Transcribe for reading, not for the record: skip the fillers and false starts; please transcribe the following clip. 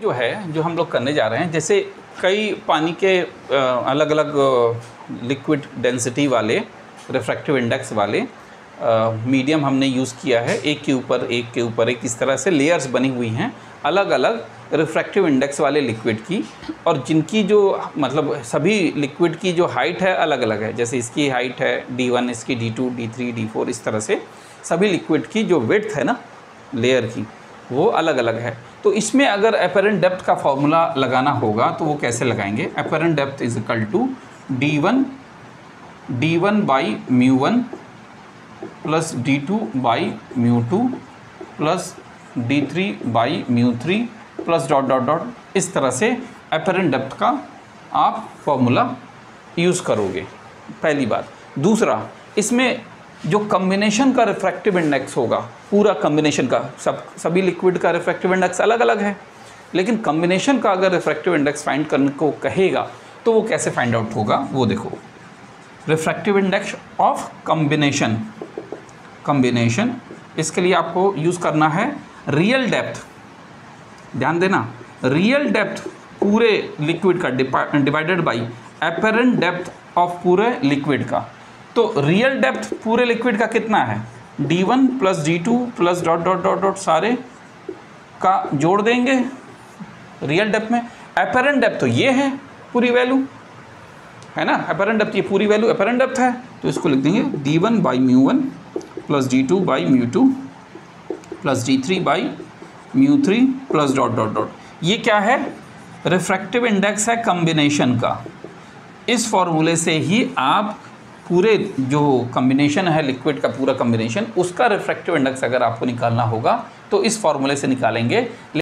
जो है जो हम लोग करने जा रहे हैं, जैसे कई पानी के अलग अलग लिक्विड डेंसिटी वाले रिफ्रैक्टिव इंडेक्स वाले मीडियम हमने यूज़ किया है, एक के ऊपर एक इस तरह से लेयर्स बनी हुई हैं अलग अलग रिफ्रैक्टिव इंडेक्स वाले लिक्विड की, और जिनकी जो मतलब सभी लिक्विड की जो हाइट है अलग अलग है। जैसे इसकी हाइट है D1, इसकी D2, D3, D4, इस तरह से सभी लिक्विड की जो विड्थ है ना लेयर की वो अलग अलग है। तो इसमें अगर अपरेंट डेप्थ का फॉर्मूला लगाना होगा तो वो कैसे लगाएंगे? Apparent depth is equal to D1 by μ1 plus D2 by μ2 plus D3 by μ3 plus dot dot dot, इस तरह से अपरेंट डेप्थ का आप फॉर्मूला यूज़ करोगे, पहली बात। दूसरा, इसमें जो कम्बिनेशन का रिफ्रैक्टिव इंडेक्स होगा, पूरा कम्बिनेशन का सभी लिक्विड का रिफ्रैक्टिव इंडेक्स अलग अलग है, लेकिन कम्बिनेशन का अगर रिफ्रैक्टिव इंडेक्स फाइंड करने को कहेगा तो वो कैसे फाइंड आउट होगा वो देखो। रिफ्रैक्टिव इंडेक्स ऑफ कम्बिनेशन, इसके लिए आपको यूज़ करना है रियल डेप्थ। ध्यान देना, रियल डेप्थ पूरे लिक्विड का divided by apparent depth of पूरे लिक्विड का। तो रियल डेप्थ पूरे लिक्विड का कितना है? D1 plus D2 plus dot dot dot dot सारे का जोड़ देंगे रियल डेप्थ में। अपरेंट डेप्थ तो ये है पूरी वैल्यू, है ना, अपरेंट डेप्थ ये पूरी वैल्यू अपरेंट डेप्थ है, तो इसको लिख देंगे D1 by μ1 plus D2 by μ2 plus D3 by μ3 plus dot dot dot. ये क्या है? रिफ्रैक्टिव इंडेक्स है कम्बिनेशन का। इस फॉर्मूले से ही आप पूरे जो कम्बिनेशन है लिक्विड का पूरा कम्बिनेशन, उसका रिफ्रैक्टिव इंडेक्स अगर आपको निकालना होगा तो इस फॉर्मूले से निकालेंगे।